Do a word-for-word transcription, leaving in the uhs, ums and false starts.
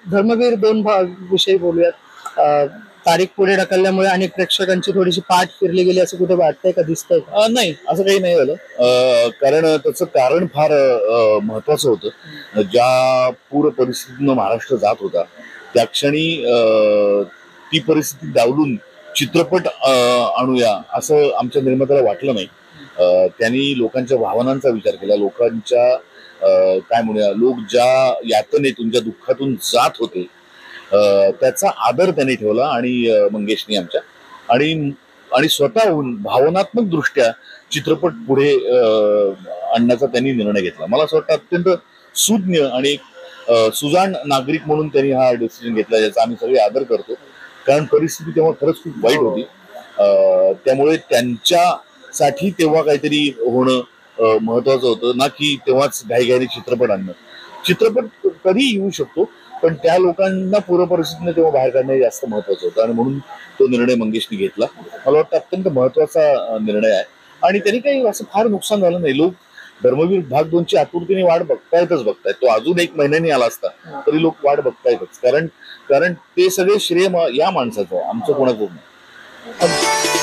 धर्मवीर दोन भाग विषयी बोलूयात। अ, तारीख पुढे ढकलल्यामुळे अनेक प्रेक्षकांची थोडीशी पाठ फिरली गेली असं कुठे वाटतंय का, दिसतंय का? अ, नाही असं काही नाही झालं, अ, कारण त्याचं कारण फार अ, महत्वाचं होतं। ज्या पूर परिस्थितीनं महाराष्ट्र जात होता त्या क्षणी अ, ती परिस्थिती डावलून चित्रपट अ, आणूया असं आमच्या निर्मात्याला वाटलं नाही। अ, त्यांनी लोकांच्या भावनांचा विचार केला, लोकांच्या अ, काय म्हणूया, लोक ज्या यातनेतून ज्या दुःखातून जात होते अ, त्याचा आदर त्यांनी ठेवला आणि अ, मंगेशनी आमच्या आणि आणि स्वतःहून भावनात्मक दृष्ट्या चित्रपट पुढे अ, आणण्याचा त्यांनी निर्णय घेतला। मला असं वाटतं अत्यंत सुज्ञ आणि अ, सुजाण नागरिक म्हणून त्यांनी हा डिसिजन घेतला, ज्याचा आम्ही सगळे आदर करतो, कारण परिस्थिती तेव्हा खरंच खूप वाईट होती। अ, त्यामुळे त्यांच्यासाठी तेव्हा काहीतरी होणं अ, महत्वाचं होतं ना, की तेव्हाच घाईघाईने चित्रपट आणणं। चित्रपट कधी येऊ शकतो, पण त्या लोकांना पूर परिस्थितीने तेव्हा बाहेर काढणं जास्त महत्वाचं होतं आणि म्हणून तो निर्णय मंगेशने घेतला। मला वाटतं अत्यंत महत्वाचा निर्णय आहे आणि त्यांनी काही असं फार नुकसान झालं नाही। लोक धर्मवीर भाग दोनची आतुरतेने वाट बघतायतच बघतायत। तो अजून एक महिन्यानी आला असता तरी लोक वाट बघतायतच, कारण कारण ते सगळे श्रेय या माणसाचं, आमचं कोणाचं नाही।